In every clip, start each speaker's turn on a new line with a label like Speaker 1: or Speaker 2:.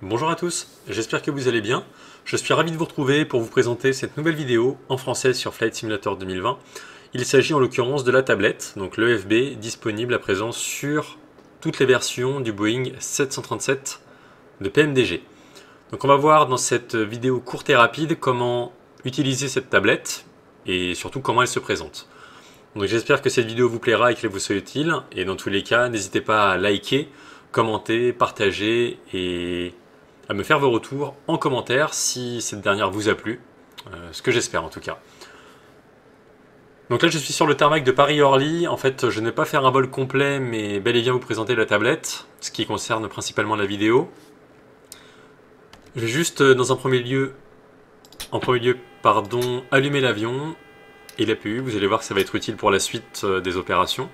Speaker 1: Bonjour à tous, j'espère que vous allez bien. Je suis ravi de vous retrouver pour vous présenter cette nouvelle vidéo en français sur Flight Simulator 2020. Il s'agit en l'occurrence de la tablette, donc l'EFB, disponible à présent sur toutes les versions du Boeing 737 de PMDG. Donc on va voir dans cette vidéo courte et rapide comment utiliser cette tablette et surtout comment elle se présente. Donc j'espère que cette vidéo vous plaira et qu'elle vous soit utile. Et dans tous les cas, n'hésitez pas à liker, commenter, partager et à me faire vos retours en commentaire si cette dernière vous a plu, ce que j'espère en tout cas. Donc là je suis sur le tarmac de Paris-Orly. En fait je ne vais pas faire un vol complet mais bel et bien vous présenter la tablette, ce qui concerne principalement la vidéo. Je vais juste dans un premier lieu, allumer l'avion et l'APU. Vous allez voir que ça va être utile pour la suite des opérations.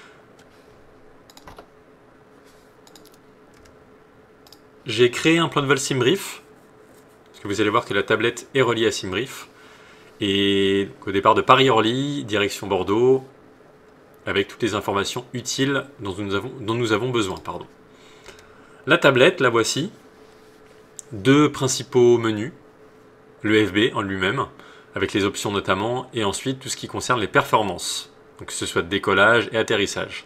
Speaker 1: J'ai créé un plan de vol SimBrief, parce que vous allez voir que la tablette est reliée à SimBrief. Et au départ de Paris-Orly, direction Bordeaux, avec toutes les informations utiles dont nous avons besoin. La tablette, la voici. Deux principaux menus, le FB en lui-même, avec les options notamment, et ensuite tout ce qui concerne les performances, donc que ce soit décollage et atterrissage.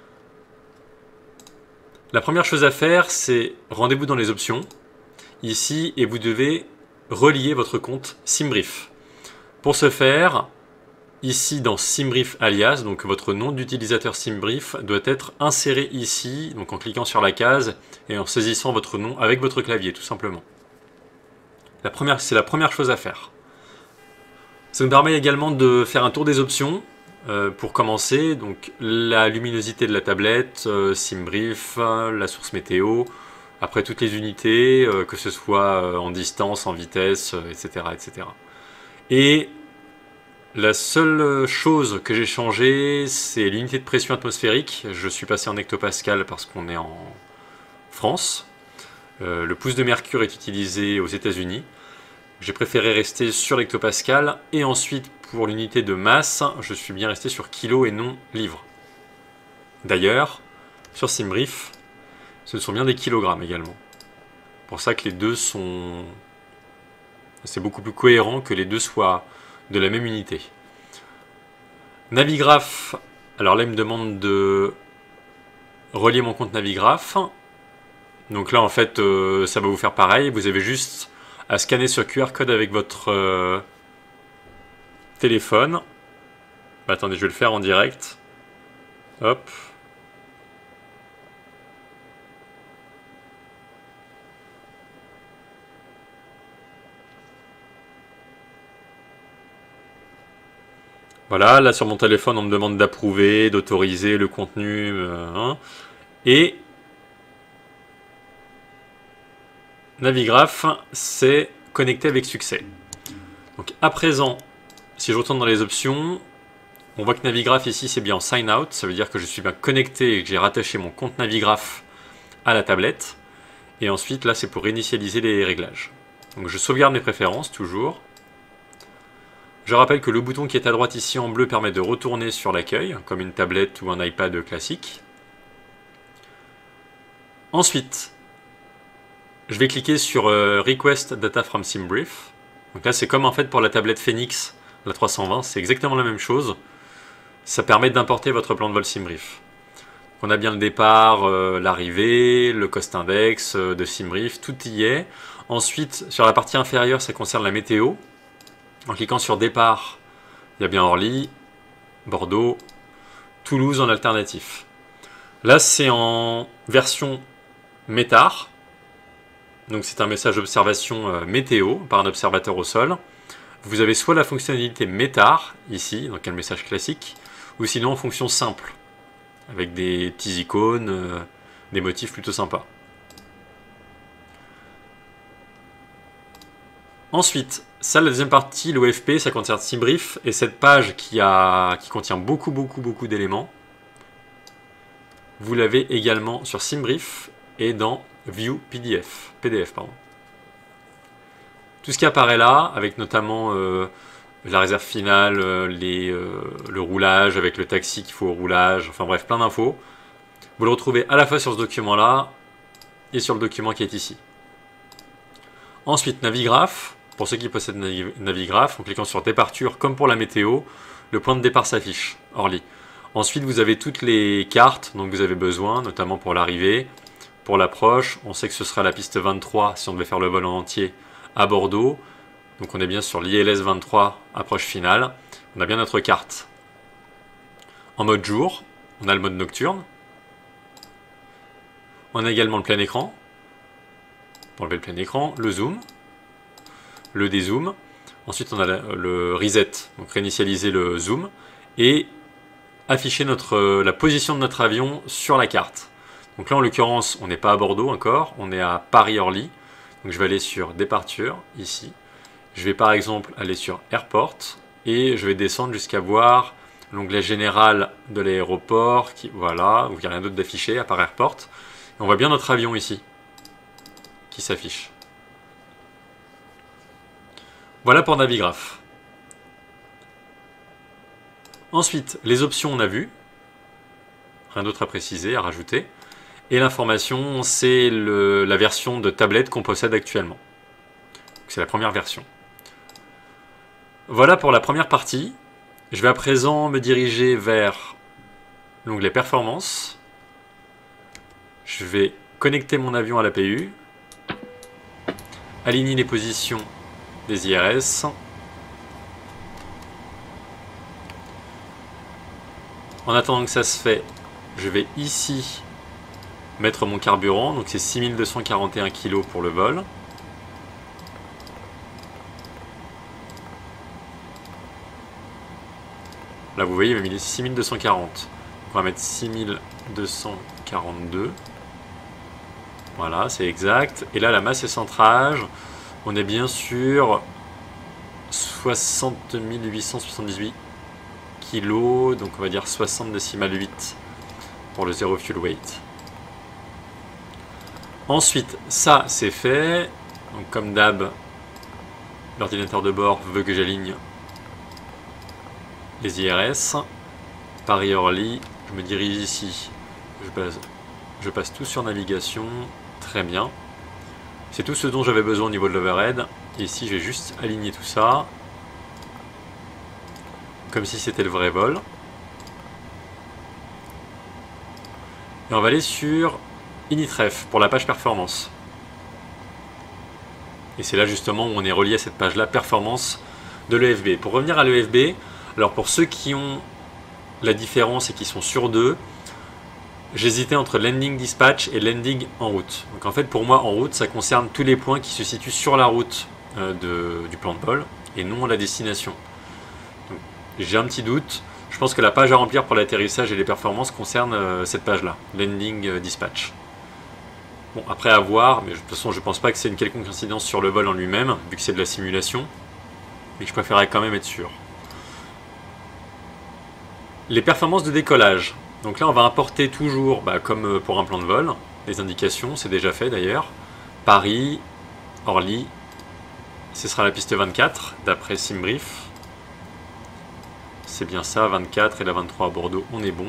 Speaker 1: La première chose à faire, c'est rendez-vous dans les options, ici, et vous devez relier votre compte SimBrief. Pour ce faire, ici dans SimBrief alias, donc votre nom d'utilisateur SimBrief doit être inséré ici, donc en cliquant sur la case et en saisissant votre nom avec votre clavier, tout simplement. C'est la première chose à faire. Ça nous permet également de faire un tour des options. Pour commencer, donc la luminosité de la tablette, SimBrief, la source météo, après toutes les unités, que ce soit en distance, en vitesse, etc., etc. Et la seule chose que j'ai changée, c'est l'unité de pression atmosphérique. Je suis passé en hectopascal parce qu'on est en France. Le pouce de mercure est utilisé aux États-Unis. J'ai préféré rester sur l'hectopascal et ensuite pour l'unité de masse, je suis bien resté sur kilo et non livre. D'ailleurs, sur SimBrief, ce sont bien des kilogrammes également. Pour ça que les deux sont... C'est beaucoup plus cohérent que les deux soient de la même unité. Navigraph, alors là il me demande de relier mon compte Navigraph. Donc là en fait ça va vous faire pareil, vous avez juste à scanner ce QR code avec votre téléphone. Bah, attendez, je vais le faire en direct. Hop. Voilà, là sur mon téléphone, on me demande d'approuver, d'autoriser le contenu. Et Navigraph, c'est connecté avec succès. Donc à présent, si je retourne dans les options, on voit que Navigraph ici c'est bien en sign out, ça veut dire que je suis bien connecté et que j'ai rattaché mon compte Navigraph à la tablette. Et ensuite là c'est pour réinitialiser les réglages. Donc je sauvegarde mes préférences toujours. Je rappelle que le bouton qui est à droite ici en bleu permet de retourner sur l'accueil, comme une tablette ou un iPad classique. Ensuite, je vais cliquer sur Request Data from SimBrief. Donc là c'est comme en fait pour la tablette Phoenix, la 320, c'est exactement la même chose. Ça permet d'importer votre plan de vol SimBrief. On a bien le départ, l'arrivée, le cost index de SimBrief, tout y est. Ensuite, sur la partie inférieure, ça concerne la météo. En cliquant sur départ, il y a bien Orly, Bordeaux, Toulouse en alternatif. Là, c'est en version METAR. Donc c'est un message d'observation météo par un observateur au sol. Vous avez soit la fonctionnalité METAR, ici, donc un message classique, ou sinon en fonction simple, avec des petits icônes, des motifs plutôt sympas. Ensuite, ça, la deuxième partie, l'OFP, ça concerne SimBrief, et cette page qui contient beaucoup d'éléments, vous l'avez également sur SimBrief et dans View PDF. Tout ce qui apparaît là, avec notamment la réserve finale, le roulage, avec le taxi qu'il faut au roulage, enfin bref, plein d'infos. Vous le retrouvez à la fois sur ce document-là et sur le document qui est ici. Ensuite, Navigraph. Pour ceux qui possèdent Navigraph, en cliquant sur Départure, comme pour la météo, le point de départ s'affiche, Orly. Ensuite, vous avez toutes les cartes dont vous avez besoin, notamment pour l'arrivée. Pour l'approche, on sait que ce sera la piste 23 si on devait faire le vol en entier à Bordeaux. Donc on est bien sur l'ILS 23, approche finale. On a bien notre carte. En mode jour, on a le mode nocturne. On a également le plein écran. Pour enlever le plein écran, le zoom, le dézoom. Ensuite, on a le reset, donc réinitialiser le zoom. Et afficher la position de notre avion sur la carte. Donc là, en l'occurrence, on n'est pas à Bordeaux encore, on est à Paris-Orly. Donc je vais aller sur Départure, ici. Je vais par exemple aller sur Airport et je vais descendre jusqu'à voir l'onglet général de l'aéroport. Voilà, donc il n'y a rien d'autre d'affiché à part Airport. Et on voit bien notre avion ici qui s'affiche. Voilà pour Navigraph. Ensuite, les options on a vu. Rien d'autre à préciser, à rajouter. Et l'information, c'est la version de tablette qu'on possède actuellement. C'est la première version. Voilà pour la première partie. Je vais à présent me diriger vers l'onglet Performance. Je vais connecter mon avion à l'APU. Aligner les positions des IRS. En attendant que ça se fait, je vais ici mettre mon carburant. Donc c'est 6241 kg pour le vol. Là, vous voyez, il m'a mis 6240. Donc, on va mettre 6242. Voilà, c'est exact. Et là, la masse et centrage, on est bien sur 60 878 kg. Donc, on va dire 60 décimales 8 pour le zero fuel weight. Ensuite, ça, c'est fait. Donc, comme d'hab, l'ordinateur de bord veut que j'aligne les IRS, Paris-Orly, je me dirige ici, je passe tout sur navigation, très bien. C'est tout ce dont j'avais besoin au niveau de l'overhead. Ici, je vais juste aligner tout ça, comme si c'était le vrai vol. Et on va aller sur Initref pour la page performance. Et c'est là justement où on est relié à cette page-là, performance de l'EFB. Pour revenir à l'EFB, alors pour ceux qui ont la différence et qui sont sur deux, j'hésitais entre landing dispatch et landing en route. Donc en fait pour moi en route ça concerne tous les points qui se situent sur la route du plan de vol et non la destination. J'ai un petit doute, je pense que la page à remplir pour l'atterrissage et les performances concerne cette page là, landing dispatch. Bon après à voir, mais de toute façon je pense pas que c'est une quelconque incidence sur le vol en lui-même, vu que c'est de la simulation, mais je préférerais quand même être sûr. Les performances de décollage. Donc là, on va importer toujours, comme pour un plan de vol, les indications, c'est déjà fait d'ailleurs. Paris, Orly, ce sera la piste 24, d'après SimBrief. C'est bien ça, 24 et la 23 à Bordeaux, on est bon.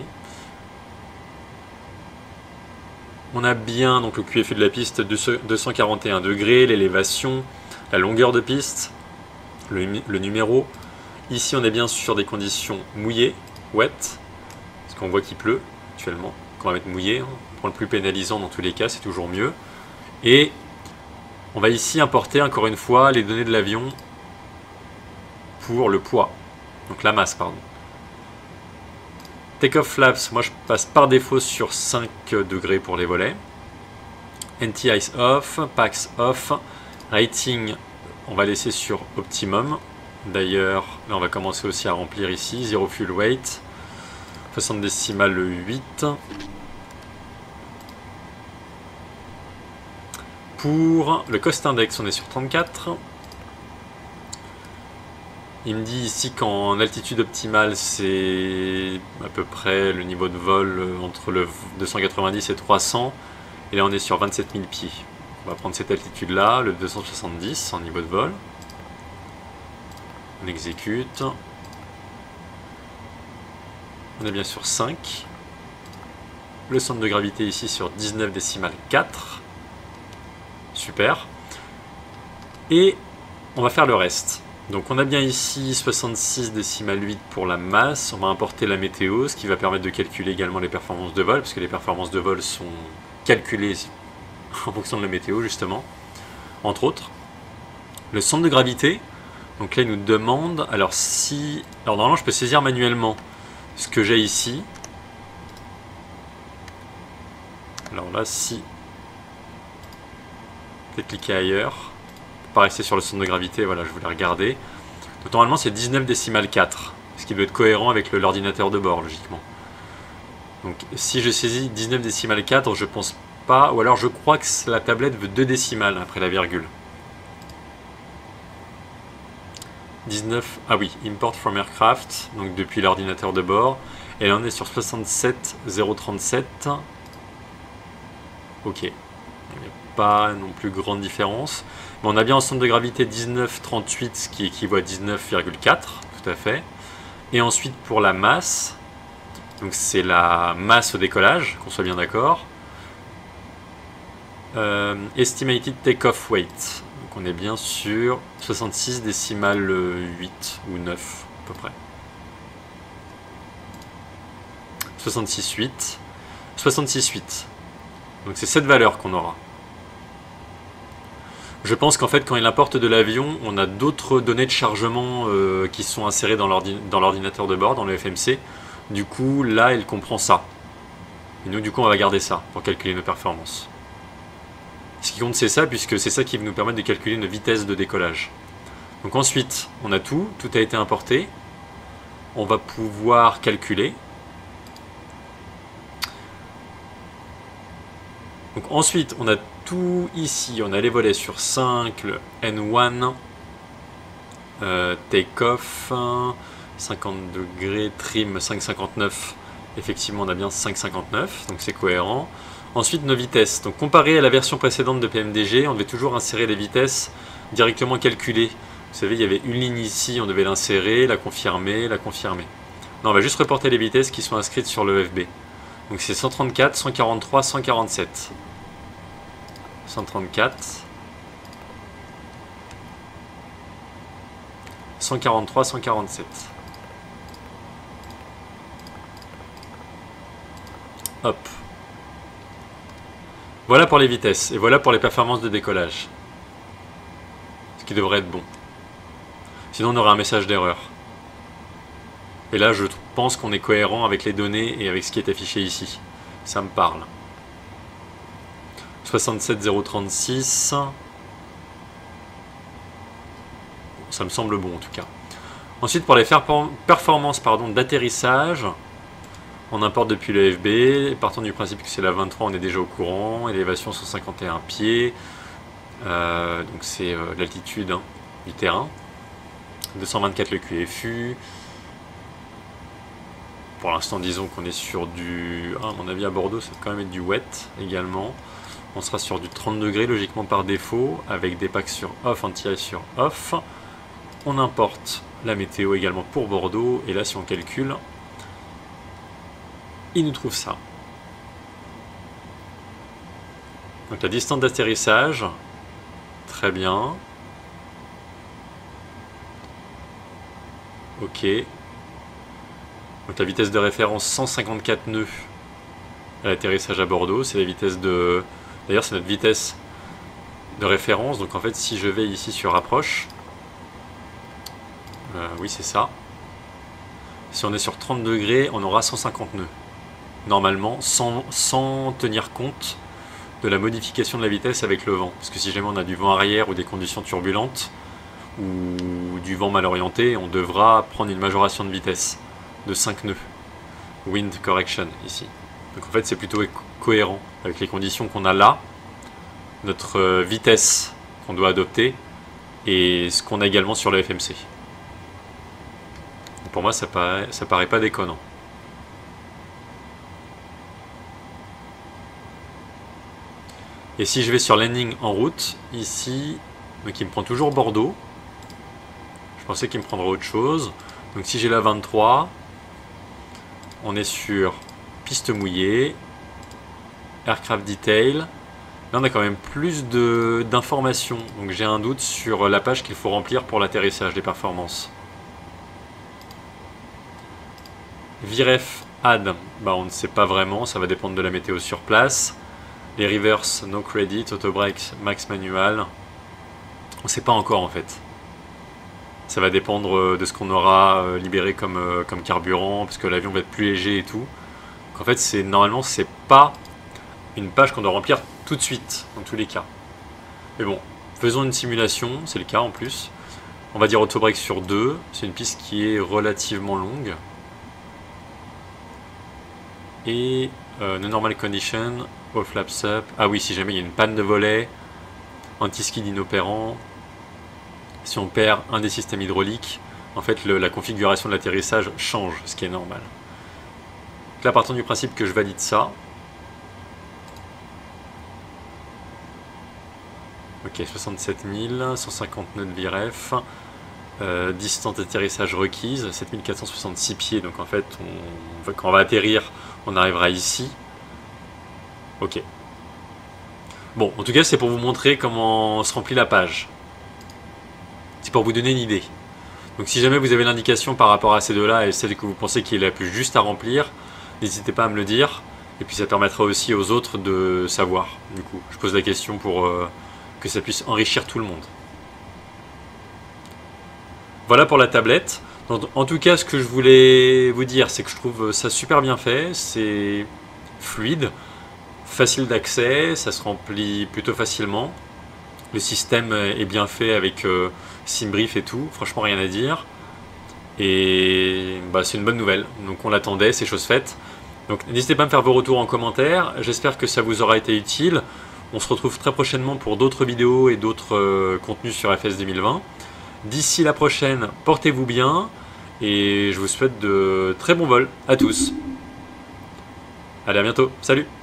Speaker 1: On a bien donc le QFU de la piste 241 degrés, l'élévation, la longueur de piste, le numéro. Ici, on est bien sur des conditions mouillées. Wet, parce qu'on voit qu'il pleut actuellement, qu'on va mettre mouillé, hein. Pour le plus pénalisant dans tous les cas, c'est toujours mieux. Et on va ici importer encore une fois les données de l'avion pour le poids, donc la masse, pardon. Take-off flaps, moi je passe par défaut sur 5 degrés pour les volets. NT-ice off, PAX off, rating, on va laisser sur optimum. D'ailleurs, là on va commencer aussi à remplir ici, zero fuel weight, 60 décimales 8. Pour le cost index, on est sur 34. Il me dit ici qu'en altitude optimale, c'est à peu près le niveau de vol entre le 290 et 300. Et là on est sur 27 000 pieds. On va prendre cette altitude là, le 270 en niveau de vol. On exécute. On est bien sur 5. Le centre de gravité ici sur 19 décimales 4. Super. Et on va faire le reste. Donc on a bien ici 66 décimales 8 pour la masse. On va importer la météo, ce qui va permettre de calculer également les performances de vol, parce que les performances de vol sont calculées en fonction de la météo justement, entre autres. Le centre de gravité, donc là il nous demande, alors normalement je peux saisir manuellement ce que j'ai ici. Alors là si, peut-être cliquer ailleurs, pas rester sur le centre de gravité, voilà je voulais regarder. Donc normalement c'est 19 décimales 4, ce qui doit être cohérent avec l'ordinateur de bord logiquement. Donc si je saisis 19 décimales 4, je pense pas, ou alors je crois que la tablette veut 2 décimales après la virgule. 19, ah oui, import from aircraft, donc depuis l'ordinateur de bord. Et là on est sur 67037. Ok, il n'y a pas non plus grande différence. Mais on a bien un centre de gravité 1938, ce qui équivaut à 19,4, tout à fait. Et ensuite pour la masse, donc c'est la masse au décollage, qu'on soit bien d'accord. Estimated take-off weight. Donc on est bien sur 66 décimales 8 ou 9 à peu près. 66,8. 66,8. Donc c'est cette valeur qu'on aura. Je pense qu'en fait quand il importe de l'avion, on a d'autres données de chargement qui sont insérées dans l'ordinateur de bord, dans le FMC. Du coup là il comprend ça. Et nous du coup on va garder ça pour calculer nos performances. Ce qui compte c'est ça, puisque c'est ça qui va nous permettre de calculer nos vitesses de décollage. Donc ensuite, on a tout a été importé. On va pouvoir calculer. Donc ensuite, on a tout ici. On a les volets sur 5, le N1, take-off, 50 degrés, trim 5,59. Effectivement, on a bien 5,59, donc c'est cohérent. Ensuite, nos vitesses. Donc, comparé à la version précédente de PMDG, on devait toujours insérer les vitesses directement calculées. Vous savez, il y avait une ligne ici, on devait l'insérer, la confirmer, la confirmer. Non, on va juste reporter les vitesses qui sont inscrites sur le FB. Donc, c'est 134, 143, 147. 134. 143, 147. Hop. Voilà pour les vitesses, et voilà pour les performances de décollage. Ce qui devrait être bon. Sinon on aurait un message d'erreur. Et là je pense qu'on est cohérent avec les données et avec ce qui est affiché ici. Ça me parle. 67036. Ça me semble bon en tout cas. Ensuite pour les performances d'atterrissage, on importe depuis le FB, partant du principe que c'est la 23, on est déjà au courant, élévation 151 pieds, donc c'est l'altitude du terrain, 224 le QFU, pour l'instant disons qu'on est sur du, à mon avis à Bordeaux ça va quand même être du wet également, on sera sur du 30 degrés logiquement par défaut, avec des packs sur off, anti-ice sur off, on importe la météo également pour Bordeaux, et là si on calcule, il nous trouve ça. Donc la distance d'atterrissage, très bien. Ok. Donc la vitesse de référence 154 nœuds à l'atterrissage à Bordeaux, c'est la vitesse de... D'ailleurs c'est notre vitesse de référence, donc en fait si je vais ici sur approche, oui c'est ça. Si on est sur 30 degrés, on aura 150 nœuds. Normalement, sans tenir compte de la modification de la vitesse avec le vent. Parce que si jamais on a du vent arrière ou des conditions turbulentes, ou du vent mal orienté, on devra prendre une majoration de vitesse de 5 nœuds. Wind correction, ici. Donc en fait, c'est plutôt cohérent avec les conditions qu'on a là, notre vitesse qu'on doit adopter, et ce qu'on a également sur le FMC. Donc pour moi, ça paraît pas déconnant. Et si je vais sur landing en route, ici, donc il me prend toujours Bordeaux. Je pensais qu'il me prendrait autre chose. Donc si j'ai la 23, on est sur piste mouillée, aircraft detail, Là, on a quand même plus d'informations. Donc j'ai un doute sur la page qu'il faut remplir pour l'atterrissage des performances. VREF add, bah on ne sait pas vraiment, ça va dépendre de la météo sur place. Les reverse, no credit, auto brakes, max manual. On ne sait pas encore en fait. Ça va dépendre de ce qu'on aura libéré comme carburant, parce que l'avion va être plus léger et tout. Donc en fait, normalement, c'est pas une page qu'on doit remplir tout de suite, dans tous les cas. Mais bon, faisons une simulation, c'est le cas en plus. On va dire auto break sur 2, c'est une piste qui est relativement longue. Et no normal condition, all flaps up. Ah oui, si jamais il y a une panne de volet, anti-skid inopérant. Si on perd un des systèmes hydrauliques, en fait la configuration de l'atterrissage change, ce qui est normal. Donc là, partant du principe que je valide ça. Ok, 67 000, 150 nœuds de VREF, distance d'atterrissage requise, 7466 pieds, donc en fait, quand on va atterrir, on arrivera ici. Ok. Bon, en tout cas, c'est pour vous montrer comment se remplit la page. C'est pour vous donner une idée. Donc si jamais vous avez l'indication par rapport à ces deux-là et celle que vous pensez qui est la plus juste à remplir, n'hésitez pas à me le dire. Et puis ça permettra aussi aux autres de savoir. Du coup, je pose la question pour que ça puisse enrichir tout le monde. Voilà pour la tablette. Donc, en tout cas, ce que je voulais vous dire, c'est que je trouve ça super bien fait. C'est fluide, facile d'accès, ça se remplit plutôt facilement. Le système est bien fait avec SimBrief et tout, franchement rien à dire. Et bah, c'est une bonne nouvelle, donc on l'attendait, c'est chose faite. Donc n'hésitez pas à me faire vos retours en commentaire, j'espère que ça vous aura été utile. On se retrouve très prochainement pour d'autres vidéos et d'autres contenus sur FS 2020. D'ici la prochaine, portez-vous bien et je vous souhaite de très bons vols à tous. Allez, à bientôt, salut!